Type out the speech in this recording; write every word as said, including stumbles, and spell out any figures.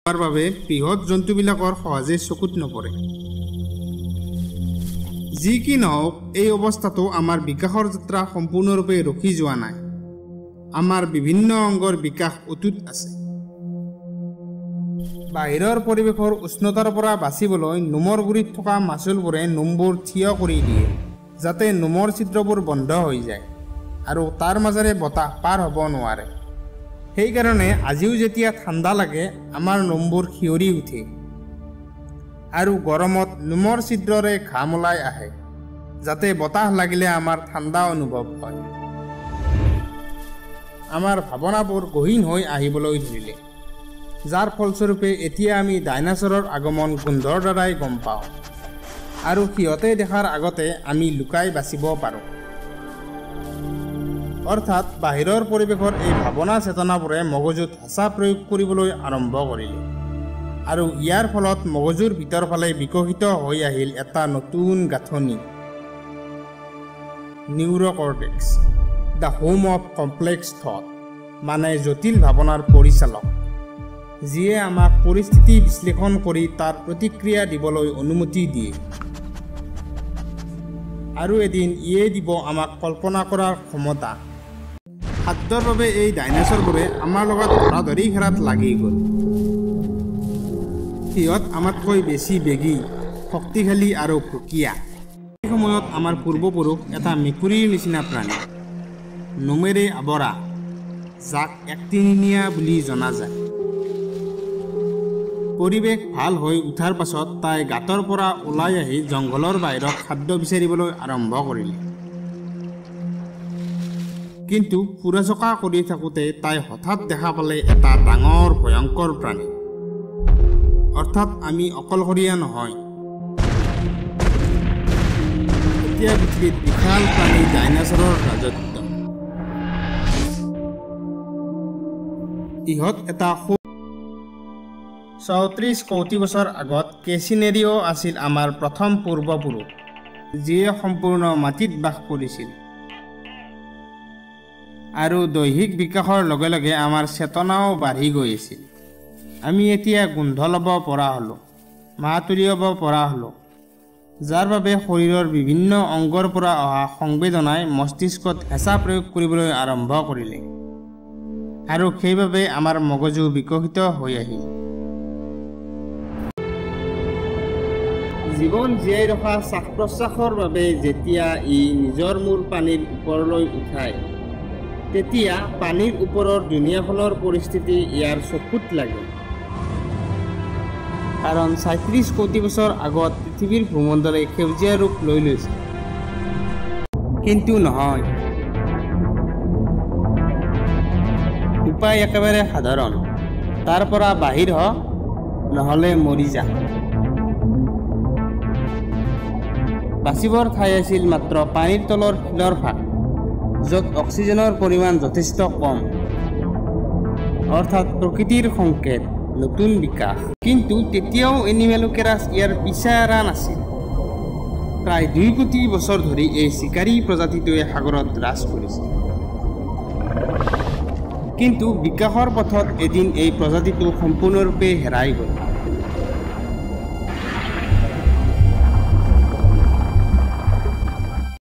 তাৰ বাবে বৃহৎ জন্তুবিলাকৰ সহজে চকুত নপৰে। যি কি নহওক, এই অৱস্থাটো আমাৰ বিকাশৰ যাত্ৰা সম্পূৰ্ণৰূপে ৰখি যোৱা নাই। আমাৰ বিভিন্ন অংগৰ বিকাশ অটুট আছে। বাহিৰৰ পৰিৱেশৰ উষ্ণতাৰ পৰা বাচিবলৈ নোমৰ গুৰিত থকা মাচুলবোৰে নোমবোৰ থিয় কৰি দিয়ে, যাতে নোমৰ ছিদ্ৰবোৰ বন্ধ হৈ যায় আৰু তাৰ মাজেৰে বতাহ পাৰ হ'ব নোৱাৰে। সেইকাৰণে আজিও যেতিয়া ঠাণ্ডা লাগে, আমাৰ নোমবোৰ শিয়ৰি উঠে আৰু গৰমত নোমৰ ছিদ্ৰৰে ঘাম ওলাই আহে, যাতে বতাহ লাগিলে আমাৰ ঠাণ্ডা অনুভৱ হয়। আমাৰ ভাৱনাবোৰ গহীন হৈ আহিবলৈ ধৰিলে, যাৰ ফলস্বৰূপে এতিয়া আমি ডাইনাছৰৰ আগমন গোন্ধৰ দ্বাৰাই গম পাওঁ আৰু সিহঁতে দেখাৰ আগতে আমি লুকাই বাচিব পাৰোঁ। অৰ্থাৎ বাহিৰৰ পৰিৱেশৰ এই ভাৱনা চেতনাবোৰে মগজুত হেঁচা প্ৰয়োগ কৰিবলৈ আৰম্ভ কৰিলে আৰু ইয়াৰ ফলত মগজুৰ ভিতৰ ফালে বিকশিত হৈ আহিল এটা নতুন গাঁথনি, neocortex, the home of complex thought, মানে জটিল ভাৱনাৰ পৰিচালক, যিয়ে আমাক পৰিস্থিতি বিশ্লেষণ কৰি তাৰ প্ৰতিক্ৰিয়া দিবলৈ অনুমতি দিয়ে। আৰু এদিন ইয়ে দিব আমাক কল্পনা কৰাৰ ক্ষমতা। খাদ্যৰ বাবে এই ডাইনাছৰবোৰে আমাৰ লগত ধৰাধৰি খেলাত লাগি গ'ল। সিহঁত আমাতকৈ বেছি বেগী, শক্তিশালী আৰু ভুকীয়া। সেই সময়ত আমাৰ পূৰ্বপুৰুষ এটা মেকুৰীৰ নিচিনা প্ৰাণী, নোমেৰে আৱৰা, যাক একটিনিয়া বুলি জনা যায়। পৰিৱেশ ভাল হৈ উঠাৰ পাছত তাই গাঁতৰ পৰা ওলাই আহি জংঘলৰ বাহিৰত খাদ্য বিচাৰিবলৈ আৰম্ভ কৰিলে। কিন্তু ফুৰা-চকা কৰি থাকোঁতে তাই হঠাৎ দেখা পালে এটা ডাঙৰ ভয়ংকৰ প্ৰাণী। অৰ্থাৎ আমি অকলশৰীয়া নহয়। এতিয়া পৃথিৱীত বিশাল প্ৰাণী ডাইনাছৰৰ ৰাজত্ব। ইহঁত এটা চৌত্ৰিছ কোটি বছৰ আগত কেচিনেৰিঅ' আছিল আমাৰ প্ৰথম পূৰ্বপুৰুষ, যিয়ে সম্পূৰ্ণ মাটিত বাস কৰিছিল। আৰু দৈহিক বিকাশৰ লগে লগে আমাৰ চেতনাও বাঢ়ি গৈ আছিল। আমি এতিয়া গোন্ধ ল'ব পৰা হ'লোঁ, মাত উলিয়াব পৰা হ'লোঁ, যাৰ বাবে শৰীৰৰ বিভিন্ন অংগৰ পৰা অহা সংবেদনাই মস্তিষ্কত হেঁচা প্ৰয়োগ কৰিবলৈ আৰম্ভ কৰিলে আৰু সেইবাবে আমাৰ মগজু বিকশিত হৈ আহিল। জীৱন জীয়াই ৰখা শ্বাস-প্ৰশ্বাসৰ বাবে যেতিয়া ই নিজৰ মূৰ পানীৰ ওপৰলৈ উঠায়, তেতিয়া পানীৰ ওপৰৰ দুনিয়াখনৰ পৰিস্থিতি ইয়াৰ চকুত লাগে। কাৰণ ছয়ত্ৰিছ কোটি বছৰ আগত পৃথিৱীৰ ভূমণ্ডলে সেউজীয়া ৰূপ লৈ লৈছে। কিন্তু নহয়, উপায় একেবাৰে সাধাৰণ, তাৰ পৰা বাহিৰ হ, নহ'লে মৰি যা। বাচিবৰ ঠাই আছিল মাত্ৰ পানীৰ তলৰ শিলৰ ভাগ, য'ত অক্সিজেনৰ পৰিমাণ যথেষ্ট কম, অৰ্থাৎ প্ৰকৃতিৰ সংকেত, নতুন বিকাশ। কিন্তু তেতিয়াও এনিমেলোকেৰাছ ইয়াৰ পিছা এৰা নাছিল। প্ৰায় দুই কোটি বছৰ ধৰি এই চিকাৰী প্ৰজাতিটোৱে সাগৰত ৰাজ কৰিছিল। কিন্তু বিকাশৰ পথত এদিন এই প্ৰজাতিটো সম্পূৰ্ণৰূপে হেৰাই গ'ল।